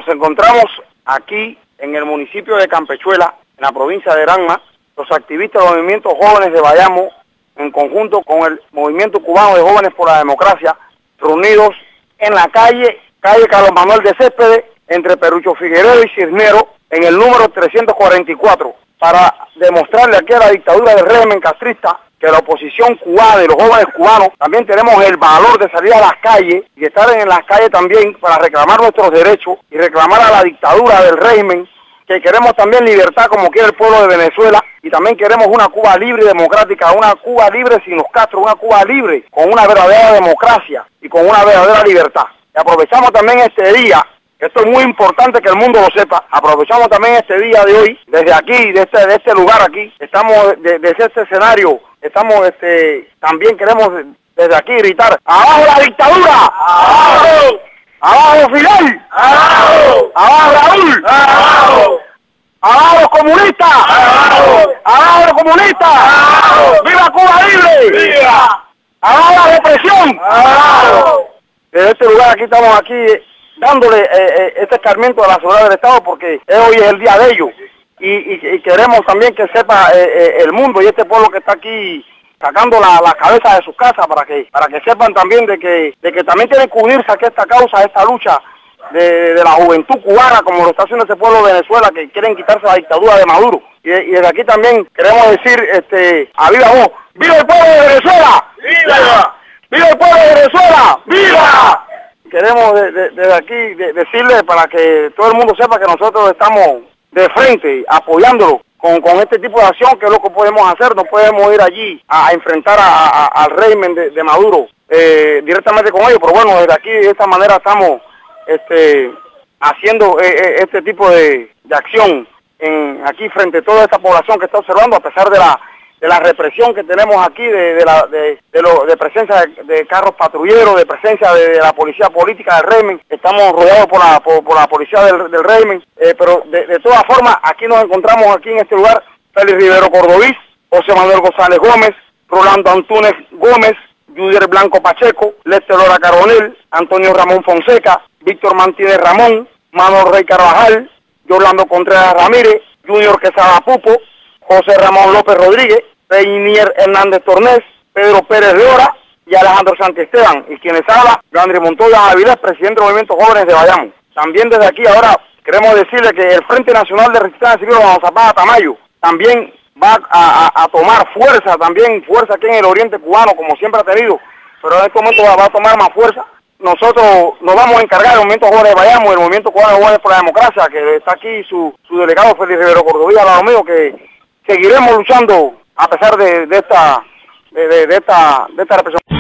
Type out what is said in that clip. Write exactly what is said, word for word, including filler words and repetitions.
Nos encontramos aquí en el municipio de Campechuela, en la provincia de Granma, los activistas del movimiento Jóvenes de Bayamo, en conjunto con el movimiento cubano de Jóvenes por la Democracia, reunidos en la calle, calle Carlos Manuel de Céspedes, entre Perucho Figueredo y Cisnero, en el número trescientos cuarenta y cuatro, para demostrarle aquí a la dictadura del régimen castrista que la oposición cubana y los jóvenes cubanos también tenemos el valor de salir a las calles y estar en las calles también para reclamar nuestros derechos y reclamar a la dictadura del régimen, que queremos también libertad como quiere el pueblo de Venezuela, y también queremos una Cuba libre y democrática, una Cuba libre sin los Castro, una Cuba libre con una verdadera democracia y con una verdadera libertad. Y aprovechamos también este día, esto es muy importante que el mundo lo sepa, aprovechamos también este día de hoy, desde aquí, de este, de este lugar aquí, estamos de, desde este escenario, estamos este, también queremos desde aquí gritar, ¡abajo la dictadura! ¡Abajo! ¡Abajo Fidel! ¡Abajo! ¡Abajo Raúl! ¡Abajo! ¡Abajo los comunistas! ¡Abajo! ¡Abajo los comunistas! ¡Abajo! ¡Viva Cuba libre! ¡Viva! ¡Abajo la represión! ¡Abajo! Desde este lugar aquí estamos aquí dándole eh, eh, este escarmiento a la seguridad del Estado porque hoy es el día de ellos y, y, y queremos también que sepa eh, eh, el mundo y este pueblo que está aquí sacando la, la cabeza de sus casas para que para que sepan también de que de que también tienen que unirse a que esta causa, a esta lucha de, de la juventud cubana, como lo está haciendo este pueblo de Venezuela, que quieren quitarse la dictadura de Maduro. Y, y desde aquí también queremos decir este a viva voz, ¡viva el pueblo de Venezuela! ¡Viva! ¡Viva el pueblo de Venezuela! ¡Viva! Queremos de, de, desde aquí de, decirle para que todo el mundo sepa que nosotros estamos de frente apoyándolo con, con este tipo de acción, que es lo que podemos hacer. No podemos ir allí a, a enfrentar a, a, al régimen de, de Maduro eh, directamente con ellos, pero bueno, desde aquí de esta manera estamos este, haciendo eh, eh, este tipo de, de acción en, aquí frente a toda esta población que está observando, a pesar de la de la represión que tenemos aquí, de, de la de, de, lo, de presencia de, de carros patrulleros, de presencia de, de la policía política del régimen. Estamos rodeados por la, por, por la policía del, del régimen, eh, pero de, de todas formas, aquí nos encontramos aquí en este lugar, Félix Rivero Cordovís, José Manuel González Gómez, Rolando Antúnez Gómez, Judier Blanco Pacheco, Lester Lora Caronel, Antonio Ramón Fonseca, Víctor Martínez Ramón, Manuel Rey Carvajal, Yolando Contreras Ramírez, Junior Quesada Pupo, José Ramón López Rodríguez, Reinier Hernández Tornés, Pedro Pérez Lora y Alejandro Santisteban, y quienes habla, Andrés Montoya Avilés, presidente del Movimiento Jóvenes de Bayamo. También desde aquí ahora queremos decirle que el Frente Nacional de Resistencia Civil Juan Zapata Tamayo también va a, a, a tomar fuerza, también fuerza aquí en el oriente cubano, como siempre ha tenido, pero en este momento va, va a tomar más fuerza. Nosotros nos vamos a encargar del Movimiento Jóvenes de Bayamo, el Movimiento Cubano de Jóvenes por la Democracia, que está aquí su, su delegado Félix Rivero Cordovís, al lado mío, que seguiremos luchando a pesar de, de esta de, de, de esta de esta represión.